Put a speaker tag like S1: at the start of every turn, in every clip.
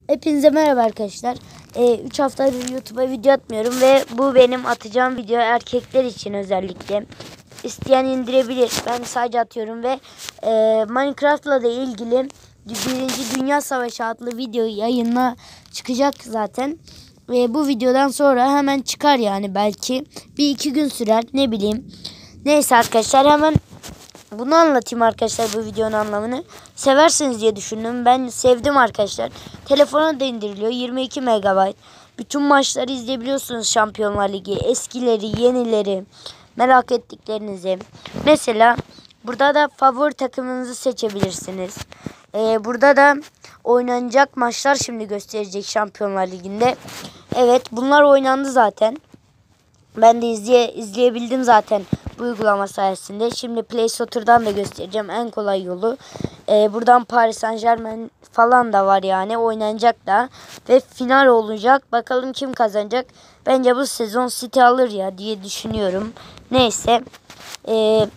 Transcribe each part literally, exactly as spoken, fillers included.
S1: Hepinize merhaba arkadaşlar. üç ee, haftadır YouTube'a video atmıyorum ve bu benim atacağım video erkekler için özellikle. İsteyen indirebilir. Ben sadece atıyorum ve e, Minecraft'la da ilgili Birinci Dünya Savaşı adlı video yayınla çıkacak zaten. Ve bu videodan sonra hemen çıkar yani belki. Bir iki gün sürer, ne bileyim. Neyse arkadaşlar, hemen bunu anlatayım arkadaşlar, bu videonun anlamını. Seversiniz diye düşündüm. Ben sevdim arkadaşlar. Telefona da indiriliyor. yirmi iki megabayt. Bütün maçları izleyebiliyorsunuz, Şampiyonlar Ligi. Eskileri, yenileri. Merak ettiklerinizi. Mesela burada da favori takımınızı seçebilirsiniz. Ee, burada da oynanacak maçlar şimdi gösterecek Şampiyonlar Ligi'nde. Evet, bunlar oynandı zaten. Ben de izleye, izleyebildim zaten bu uygulama sayesinde. Şimdi Play Store'dan da göstereceğim en kolay yolu. Ee, buradan Paris Saint-Germain falan da var yani, oynanacak da. Ve final olacak. Bakalım kim kazanacak. Bence bu sezon City alır ya diye düşünüyorum. Neyse. Ee,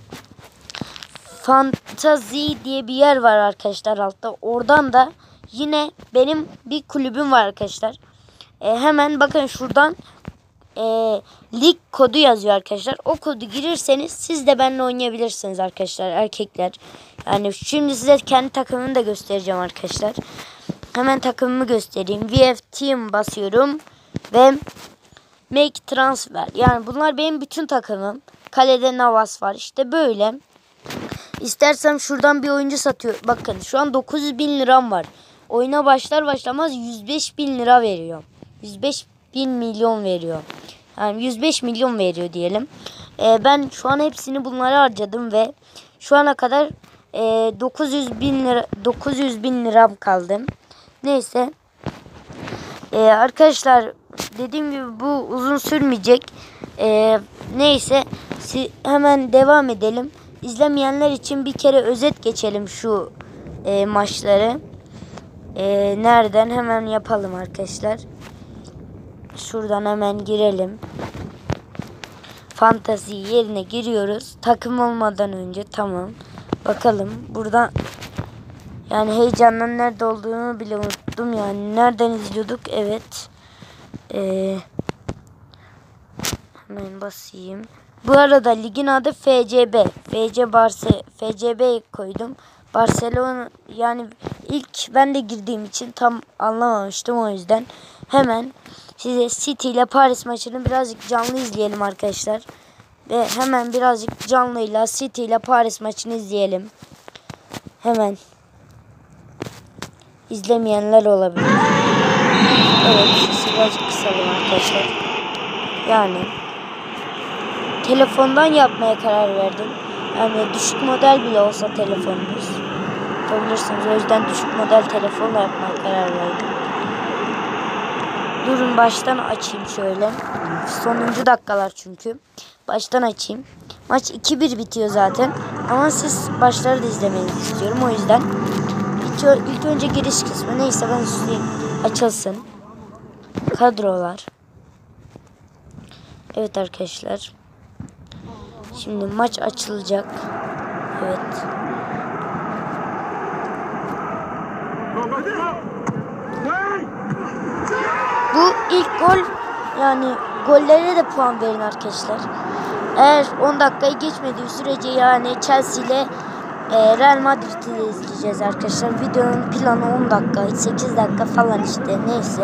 S1: Fantasy diye bir yer var arkadaşlar altta. Oradan da yine benim bir kulübüm var arkadaşlar. Ee, hemen bakın şuradan. E, lig kodu yazıyor arkadaşlar. O kodu girirseniz siz de benimle oynayabilirsiniz arkadaşlar, erkekler. Yani şimdi size kendi takımımı da göstereceğim arkadaşlar. Hemen takımımı göstereyim. V F Team basıyorum ve Make Transfer. Yani bunlar benim bütün takımım. Kalede Navas var. İşte böyle. İstersem şuradan bir oyuncu satıyor. Bakın şu an dokuz yüz bin liram var. Oyuna başlar başlamaz yüz beş bin lira veriyor. yüz beş bin milyon veriyor. Yani yüz beş milyon veriyor diyelim. Ee, ben şu an hepsini bunlara harcadım ve şu ana kadar e, dokuz yüz bin lira dokuz yüz bin liram kaldı. Neyse. Ee, arkadaşlar dediğim gibi bu uzun sürmeyecek. Ee, neyse. Hemen devam edelim. İzlemeyenler için bir kere özet geçelim şu e, maçları. E, nereden hemen yapalım arkadaşlar. Şuradan hemen girelim. Fantasy yerine giriyoruz. Takım olmadan önce tamam. Bakalım buradan, yani heyecandan nerede olduğunu bile unuttum yani. Nereden izliyorduk? Evet. Ee, hemen basayım. Bu arada ligin adı F C B. F C Barse F C B koydum. Barcelona, yani ilk ben de girdiğim için tam anlamamıştım, o yüzden hemen size City ile Paris maçını birazcık canlı izleyelim arkadaşlar. Ve hemen birazcık canlıyla City ile Paris maçını izleyelim. Hemen. İzlemeyenler olabilir. Evet, sesi birazcık kısalım arkadaşlar. Yani telefondan yapmaya karar verdim. Yani düşük model bile olsa telefonunuz yapabilirsiniz. O yüzden düşük model telefonla yapmaya karar verdim. Durun baştan açayım şöyle. Sonuncu dakikalar çünkü. Baştan açayım. Maç iki bir bitiyor zaten. Ama siz başları da izlemenizi istiyorum. O yüzden ilk, ilk önce giriş kısmı, neyse ben üstleyeyim. Açılsın. Kadrolar. Evet arkadaşlar. Şimdi maç açılacak. Evet. Bu ilk gol, yani gollere de puan verin arkadaşlar. Eğer on dakikayı geçmediği sürece yani Chelsea ile e, Real Madrid'i de izleyeceğiz arkadaşlar. Videonun planı on dakika, sekiz dakika falan işte, neyse.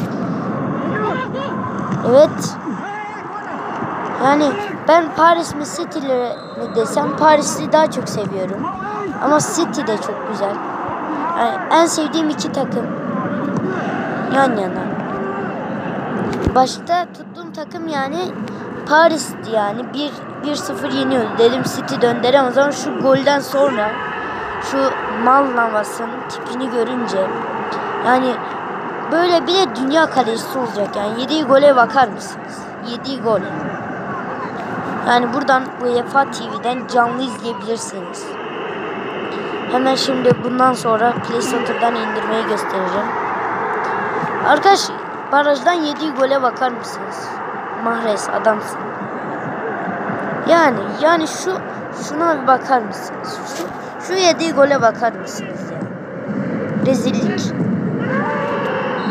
S1: Evet. Yani ben Paris mi City mi desem, Paris'i daha çok seviyorum. Ama City de çok güzel. Yani en sevdiğim iki takım yan yana. Başta tuttuğum takım yani Paris'ti yani. bir sıfır yeniyordu. Dedim City döndüremez ama şu golden sonra şu Mal Navas'ın tipini görünce, yani böyle bir de dünya kalecisi olacak yani. Yediği gole bakar mısınız? Yediği gol. Yani buradan UEFA T V'den canlı izleyebilirsiniz. Hemen şimdi bundan sonra Play Store'dan indirmeyi göstereceğim. Arkadaş, barajdan yediği gole bakar mısınız? Mahrez adamsın. Yani yani şu şuna bir bakar mısınız? Şu şu yediği gole bakar mısınız ya? Rezillik.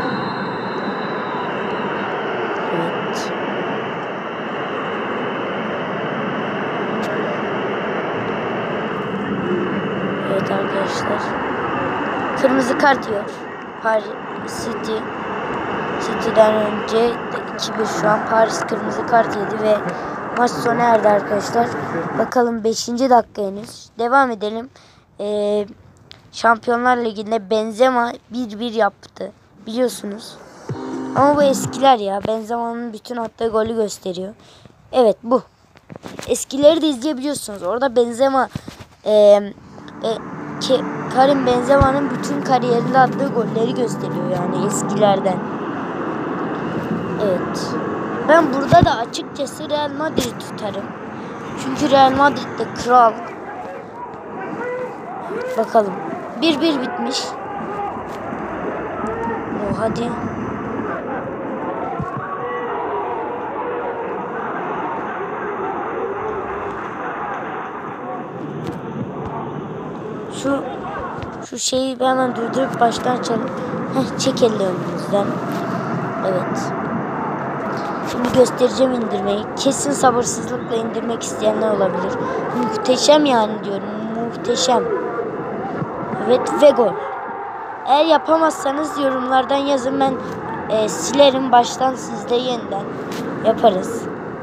S1: kırmızı kart yiyor. Paris City. City'den önce iki bir şu an Paris kırmızı kart yedi ve maç sona erdi arkadaşlar. Bakalım beşinci dakika henüz. Devam edelim. Ee, Şampiyonlar Ligi'nde Benzema bir bir yaptı. Biliyorsunuz. Ama bu eskiler ya. Benzema'nın bütün attığı golü gösteriyor. Evet bu. Eskileri de izleyebiliyorsunuz. Orada Benzema e, e, ke, Karim Benzema'nın bütün kariyerinde attığı golleri gösteriyor yani eskilerden. Evet. Ben burada da açıkçası Real Madrid tutarım. Çünkü Real Madrid'de kral. Bakalım. bir bir bitmiş. O hadi. Şu şu şeyi hemen durdurup baştan açalım. Heh, çek elini önümüzden. Evet. Şimdi göstereceğim indirmeyi. Kesin sabırsızlıkla indirmek isteyenler olabilir. Muhteşem yani diyorum. Muhteşem. Evet ve gol. Eğer yapamazsanız yorumlardan yazın. Ben e, silerim baştan, sizde yeniden yaparız.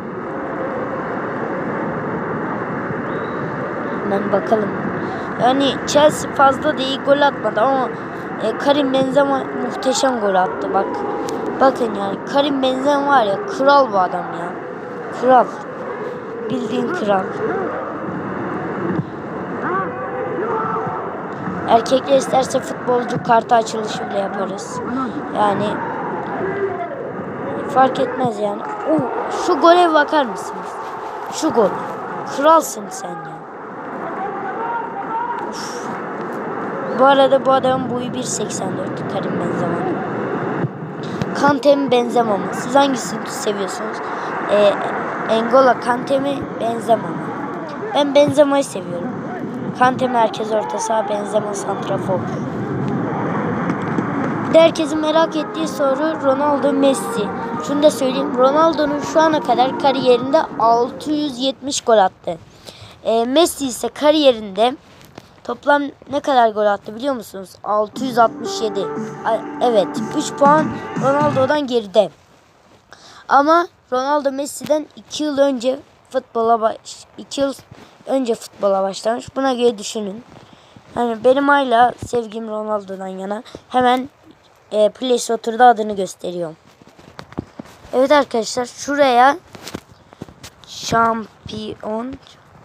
S1: Hemen bakalım. Yani Chelsea fazla da iyi gol atmadı ama e, Karim Benzema muhteşem gol attı bak. Bakın yani Karim Benzema var ya, kral bu adam ya. Kral. Bildiğin kral. Erkekler isterse futbolcu kartı açılışı bile yaparız. Yani fark etmez yani. Oo, şu gole bakar mısınız? Şu gol. Kralsın sen ya. Uf. Bu arada bu adamın boyu bir seksen dört. Karim Benzema. Kante mi Benzema mı? Siz hangisini seviyorsunuz? Ee, Engola Kante mi Benzema mı? Ben Benzema'yı seviyorum. Kante merkez orta saha, Benzema santrafor. Bir de herkesin merak ettiği soru Ronaldo Messi. Şunu da söyleyeyim. Ronaldo'nun şu ana kadar kariyerinde altı yüz yetmiş gol attı. E, Messi ise kariyerinde toplam ne kadar gol attı biliyor musunuz? altı yüz altmış yedi. Evet, üç puan Ronaldo'dan geride. Ama Ronaldo Messi'den iki yıl önce futbola baş iki yıl önce futbola başlamış. Buna göre düşünün. Yani benim hala sevgim Ronaldo'dan yana. Hemen e, Play Store'da adını gösteriyorum. Evet arkadaşlar, şuraya şampiyon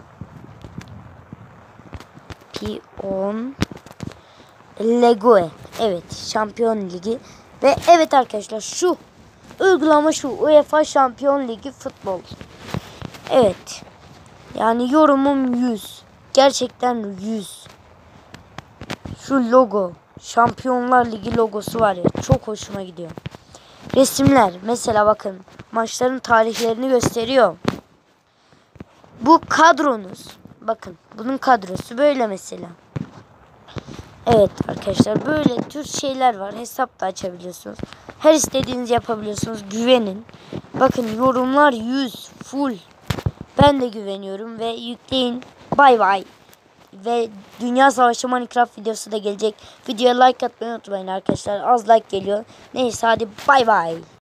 S1: Piyon Legue. Evet, Şampiyon Ligi. Ve evet arkadaşlar, şu uygulama şu UEFA Şampiyon Ligi futbol. Evet. Yani yorumum yüz. Gerçekten yüz. Şu logo, Şampiyonlar Ligi logosu var ya, çok hoşuma gidiyor. Resimler mesela bakın, maçların tarihlerini gösteriyor. Bu kadronuz. Bakın bunun kadrosu böyle mesela. Evet arkadaşlar, böyle tür şeyler var. Hesap da açabiliyorsunuz. Her istediğinizi yapabiliyorsunuz. Güvenin. Bakın yorumlar yüz full. Ben de güveniyorum ve yükleyin. Bay bay. Ve Dünya Savaşı Minecraft videosu da gelecek. Videoya like atmayı unutmayın arkadaşlar. Az like geliyor. Neyse hadi bay bay.